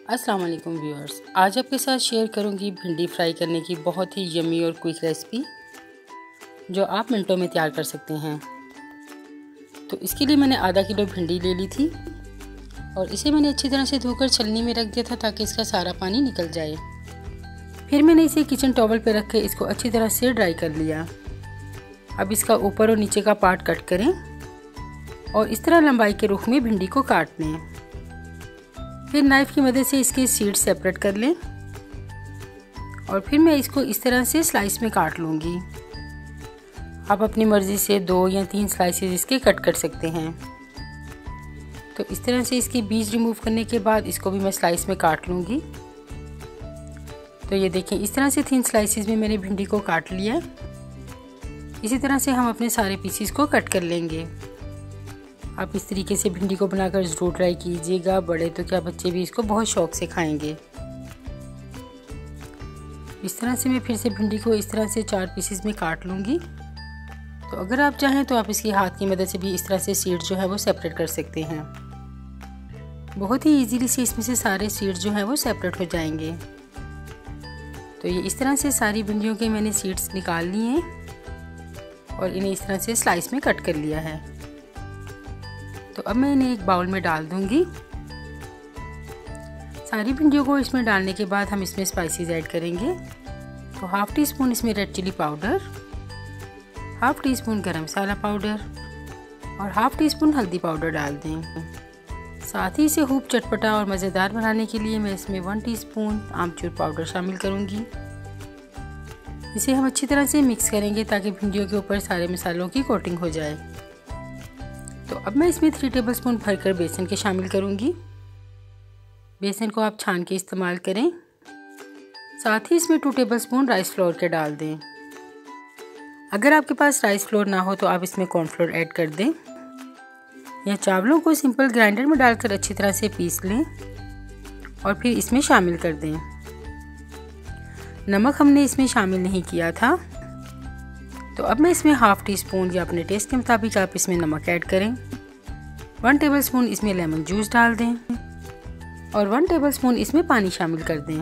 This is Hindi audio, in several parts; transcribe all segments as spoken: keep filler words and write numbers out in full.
अस्सलाम वालेकुम व्यूअर्स, आज आपके साथ शेयर करूंगी भिंडी फ्राई करने की बहुत ही यम्मी और क्विक रेसिपी जो आप मिनटों में तैयार कर सकते हैं। तो इसके लिए मैंने आधा किलो भिंडी ले ली थी और इसे मैंने अच्छी तरह से धोकर छलनी में रख दिया था ताकि इसका सारा पानी निकल जाए। फिर मैंने इसे किचन टॉवल पर रख के इसको अच्छी तरह से ड्राई कर लिया। अब इसका ऊपर और नीचे का पार्ट कट करें और इस तरह लंबाई के रुख में भिंडी को काट लें। फिर नाइफ़ की मदद से इसके सीड्स सेपरेट कर लें और फिर मैं इसको इस तरह से स्लाइस में काट लूँगी। आप अपनी मर्ज़ी से दो या तीन स्लाइसेस इसके कट कर सकते हैं। तो इस तरह से इसके बीज रिमूव करने के बाद इसको भी मैं स्लाइस में काट लूँगी। तो ये देखें, इस तरह से तीन स्लाइसेस में मैंने भिंडी को काट लिया। इसी तरह से हम अपने सारे पीसीस को कट कर लेंगे। आप इस तरीके से भिंडी को बनाकर ज़रूर ट्राई कीजिएगा। बड़े तो क्या, बच्चे भी इसको बहुत शौक से खाएंगे। इस तरह से मैं फिर से भिंडी को इस तरह से चार पीसेस में काट लूँगी। तो अगर आप चाहें तो आप इसकी हाथ की मदद से भी इस तरह से सीड जो है वो सेपरेट कर सकते हैं। बहुत ही इजीली से इसमें से सारे सीड जो है वो सेपरेट हो जाएंगे। तो ये इस तरह से सारी भिंडियों के मैंने सीड्स निकाल लिए हैं और इन्हें इस तरह से स्लाइस में कट कर लिया है। तो अब मैं इन्हें एक बाउल में डाल दूंगी। सारी भिंडियों को इसमें डालने के बाद हम इसमें स्पाइसेस ऐड करेंगे। तो हाफ़ टी स्पून इसमें red chilli powder, half teaspoon garam masala powder और हाफ़ टी स्पून हल्दी पाउडर डाल दें। साथ ही इसे खूब चटपटा और मज़ेदार बनाने के लिए मैं इसमें वन टीस्पून आमचूर पाउडर शामिल करूंगी। इसे हम अच्छी तरह से मिक्स करेंगे ताकि भिंडियों के ऊपर सारे मसालों की कोटिंग हो जाए। तो अब मैं इसमें थ्री टेबलस्पून भरकर बेसन के शामिल करूंगी। बेसन को आप छान के इस्तेमाल करें। साथ ही इसमें टू टेबलस्पून राइस फ्लोर के डाल दें। अगर आपके पास राइस फ्लोर ना हो तो आप इसमें कॉर्नफ्लोर ऐड कर दें या चावलों को सिंपल ग्राइंडर में डालकर अच्छी तरह से पीस लें और फिर इसमें शामिल कर दें। नमक हमने इसमें शामिल नहीं किया था। तो अब मैं इसमें हाफ़ टी स्पून या अपने टेस्ट के मुताबिक आप इसमें नमक ऐड करें। वन टेबलस्पून इसमें लेमन जूस डाल दें और वन टेबलस्पून इसमें पानी शामिल कर दें।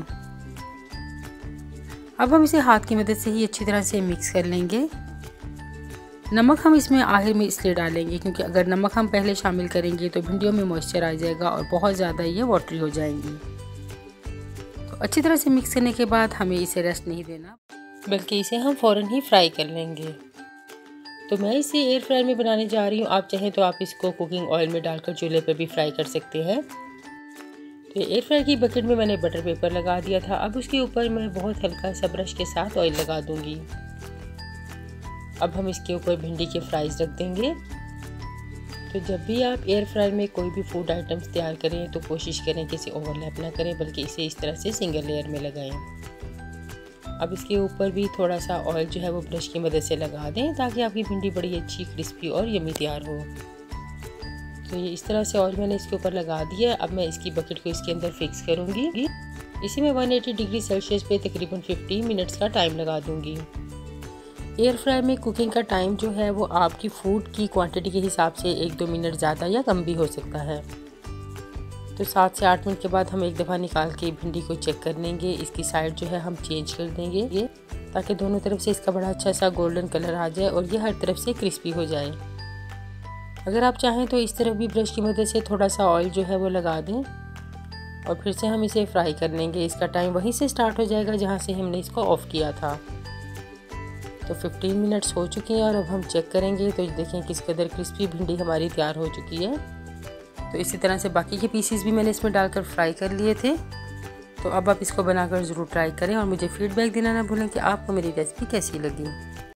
अब हम इसे हाथ की मदद से ही अच्छी तरह से मिक्स कर लेंगे। नमक हम इसमें आखिर में इसलिए डालेंगे क्योंकि अगर नमक हम पहले शामिल करेंगे तो भिंडियों में मॉइस्चर आ जाएगा और बहुत ज़्यादा ये वाटरी हो जाएंगी। तो अच्छी तरह से मिक्स करने के बाद हमें इसे रेस्ट नहीं देना, बल्कि इसे हम फ़ौरन ही फ्राई कर लेंगे। तो मैं इसे एयर फ्रायर में बनाने जा रही हूँ। आप चाहें तो आप इसको कुकिंग ऑयल में डालकर चूल्हे पर भी फ्राई कर सकते हैं। तो एयर फ्रायर की बकेट में मैंने बटर पेपर लगा दिया था। अब उसके ऊपर मैं बहुत हल्का सा ब्रश के साथ ऑयल लगा दूंगी। अब हम इसके ऊपर भिंडी के फ्राइज़ रख देंगे। तो जब भी आप एयर फ्रायर में कोई भी फूड आइटम्स तैयार करें तो कोशिश करें कि इसे ओवरलैप ना करें, बल्कि इसे इस तरह से सिंगल लेयर में लगाएं। अब इसके ऊपर भी थोड़ा सा ऑयल जो है वो ब्रश की मदद से लगा दें ताकि आपकी भिंडी बड़ी अच्छी क्रिस्पी और यम्मी तैयार हो। तो ये इस तरह से ऑयल मैंने इसके ऊपर लगा दिया। अब मैं इसकी बकेट को इसके अंदर फिक्स करूँगी। इसी में वन एटी डिग्री सेल्सियस पे तकरीबन फिफ्टीन मिनट्स का टाइम लगा दूँगी। एयर फ्रायर में कुकिंग का टाइम जो है वो आपकी फूड की क्वांटिटी के हिसाब से एक दो मिनट ज़्यादा या कम भी हो सकता है। तो सात से आठ मिनट के बाद हम एक दफ़ा निकाल के भिंडी को चेक कर लेंगे। इसकी साइड जो है हम चेंज कर देंगे ये ताकि दोनों तरफ से इसका बड़ा अच्छा सा गोल्डन कलर आ जाए और ये हर तरफ से क्रिस्पी हो जाए। अगर आप चाहें तो इस तरफ भी ब्रश की मदद से थोड़ा सा ऑयल जो है वो लगा दें और फिर से हम इसे फ्राई कर लेंगे। इसका टाइम वहीं से स्टार्ट हो जाएगा जहाँ से हमने इसको ऑफ़ किया था। तो फिफ्टीन मिनट्स हो चुके हैं और अब हम चेक करेंगे। तो देखें किस कदर क्रिस्पी भिंडी हमारी तैयार हो चुकी है। तो इसी तरह से बाकी के पीसेस भी मैंने इसमें डालकर फ्राई कर लिए थे। तो अब आप इसको बनाकर ज़रूर ट्राई करें और मुझे फीडबैक देना ना भूलें कि आपको मेरी रेसिपी कैसी लगी।